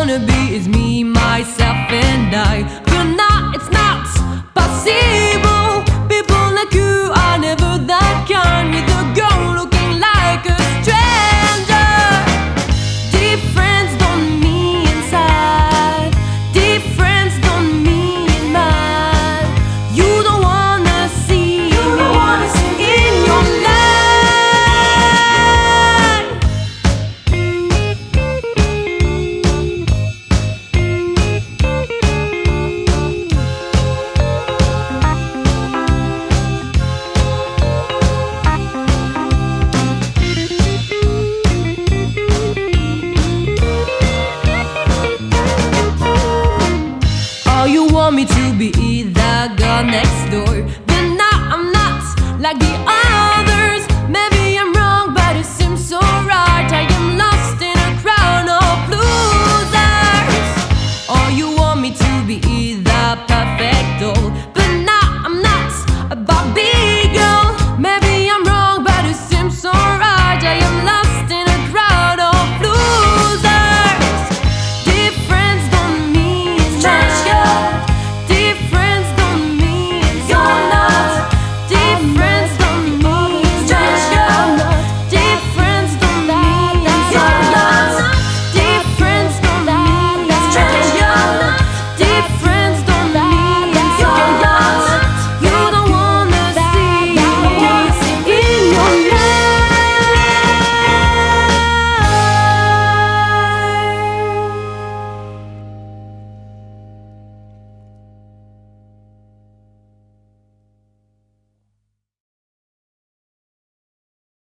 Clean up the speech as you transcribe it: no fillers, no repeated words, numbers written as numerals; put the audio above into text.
wanna be is me, myself and I. But not, it's not possible. People like you are never that kind. With a girl looking like a stranger. Difference don't mean inside. Difference don't mean mine. You don't wanna see me in your life. Oh, you want me to be the girl next door? Then now I'm not like the